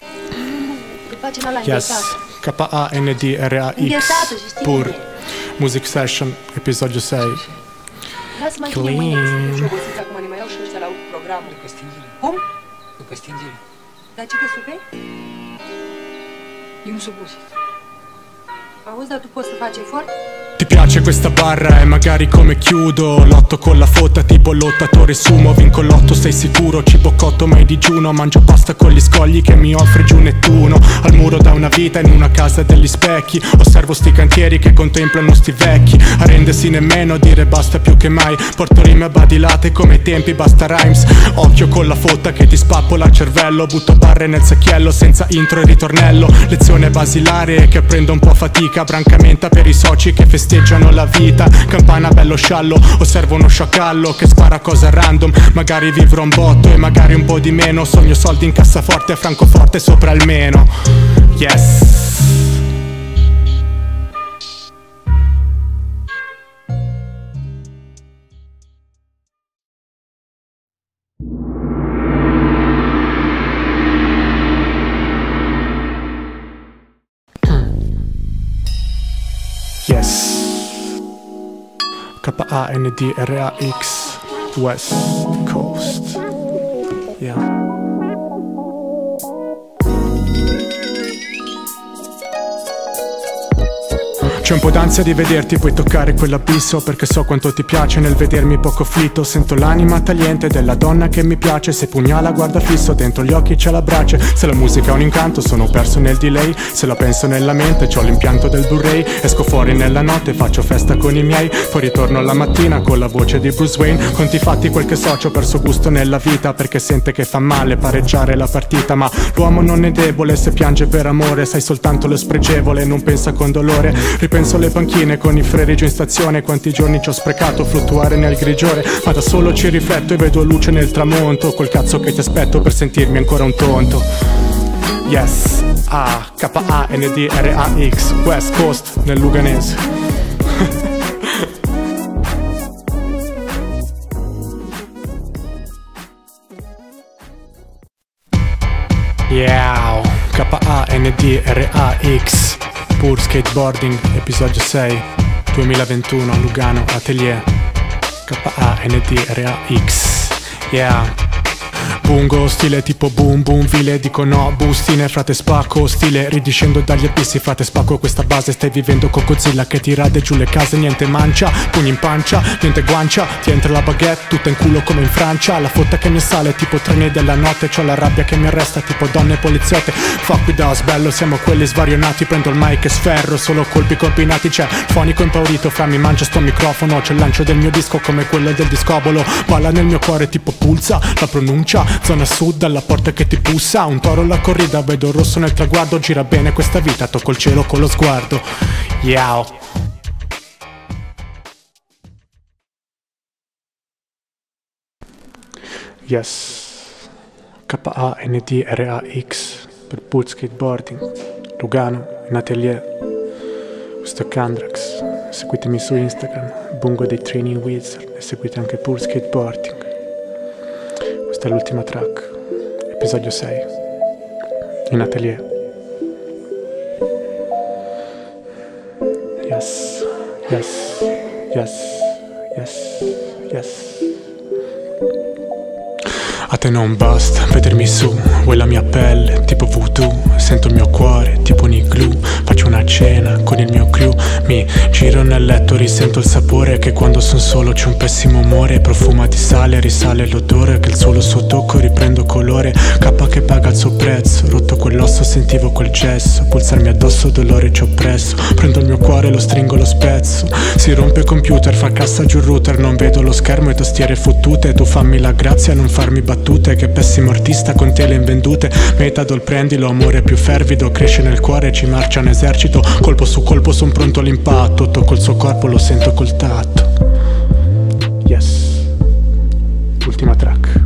Yes, KANDRAX Pur Music Session, episodio 6. Clean. Cum? După stingere. Dar ce crezi pe? Eu nu s-o pus. Auzi, dar tu poți să faci efort? Ti piace questa barra e magari come chiudo. Lotto con la fotta tipo lottatore sumo. Vinco l'otto, sei sicuro? Cibo cotto mai digiuno. Mangio pasta con gli scogli che mi offre giù Nettuno. Al muro da una vita in una casa degli specchi. Osservo sti cantieri che contemplano sti vecchi. A rendersi nemmeno dire basta più che mai. Porto rime badilate come ai tempi basta rhymes. Occhio con la fotta che ti spappola il cervello. Butto barre nel secchiello senza intro e ritornello. Lezione basilare che apprendo un po' a fatica. Brancamenta per i soci che festeggiano la vita. Campana bello sciallo. Osservo uno sciacallo che spara cose a random. Magari vivrò un botto e magari un po' di meno. Sogno soldi in cassaforte a Francoforte sopra almeno. Yes. Yes. KANDRAX West Coast. Yeah. C'è un po' d'ansia di vederti, puoi toccare quell'abisso. Perché so quanto ti piace nel vedermi poco fitto. Sento l'anima tagliente della donna che mi piace. Se pugnala guarda fisso, dentro gli occhi c'è la brace. Se la musica è un incanto sono perso nel delay. Se la penso nella mente c'ho l'impianto del Blu-ray. Esco fuori nella notte, faccio festa con i miei. Poi ritorno alla mattina con la voce di Bruce Wayne. Conti fatti quel che so, c'ho perso gusto nella vita. Perché sente che fa male pareggiare la partita. Ma l'uomo non è debole se piange per amore. Sai soltanto lo spregevole, non pensa con dolore. Penso alle panchine con i freri giù in stazione. Quanti giorni ci ho sprecato fluttuare nel grigiore. Ma da solo ci rifletto e vedo luce nel tramonto. Col cazzo che ti aspetto per sentirmi ancora un tonto. Yes, KANDRAX West Coast nel Luganese. Yeah, KANDRAX Pur Skateboarding, episodio 6, 2021, Lugano, Atelier. KANDRAX. Yeah. Bungo, stile tipo boom boom, vile, dico no, bustine, frate spacco, stile, ridiscendo dagli abissi, frate spacco questa base, stai vivendo con Godzilla che ti rade giù le case, niente mancia, pugni in pancia, niente guancia, ti entra la baguette, tutta in culo come in Francia, la fotta che mi sale tipo treni della notte, c'ho la rabbia che mi arresta tipo donne poliziotte, fuck with us, bello, siamo quelli svarionati, prendo il mic e sferro, solo colpi combinati, c'è fonico impaurito, fra mi mangia sto microfono, c'è il lancio del mio disco come quello del discobolo, balla nel mio cuore tipo pulsa, la pronuncia, zona sud dalla porta che ti pussa. Un toro alla corrida, vedo il rosso nel traguardo. Gira bene questa vita, tocco il cielo con lo sguardo. Yow. Yes. KANDRAX per Pur Skateboarding, Lugano, in Atelier. Questo è Kandrax. Seguitemi su Instagram, Bungo dei Training Wizard, e seguite anche Pur Skateboarding. Questa è l'ultima track, episodio 6, in Atelier. Yes, yes, yes, yes, yes. A te non basta vedermi su, vuoi la mia pelle, tipo voodoo. Sento il mio cuore, tipo un igloo. Faccio una cena con il mio crew. Mi giro nel letto, risento il sapore. Che quando son solo c'è un pessimo umore. Profuma di sale, risale l'odore. Che il solo suo tocco riprendo colore. K che paga il suo prezzo. Rotto quell'osso, sentivo quel gesso. Pulsarmi addosso, dolore ci oppresso. Prendo il mio cuore, lo stringo, lo spezzo. Si rompe il computer, fa cassa giù il router. Non vedo lo schermo e tastiere fottute. Tu fammi la grazia, non farmi battute. Che pessimo artista con tele invendute. Metadol prendilo, amore più fervido. Cresce nel cuore, ci marcia un esercito. Colpo su colpo, son pronto all'impatto. Tocco il suo corpo, lo sento col tatto. Yes. Ultima track.